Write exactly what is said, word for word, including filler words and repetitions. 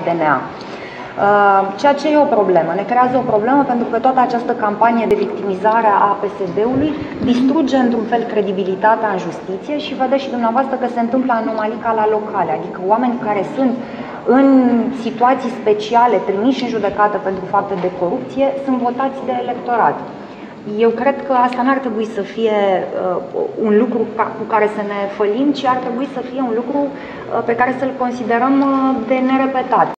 D N A. Ceea ce e o problemă, ne creează o problemă pentru că toată această campanie de victimizare a P S D-ului distruge într-un fel credibilitatea în justiție și vedeți și dumneavoastră că se întâmplă anomalii ca la locale, adică oameni care sunt în situații speciale trimiși în judecată pentru fapte de corupție sunt votați de electorat. Eu cred că asta n-ar trebui să fie uh, un lucru cu care să ne fălim, ci ar trebui să fie un lucru uh, pe care să-l considerăm uh, de nerepetat.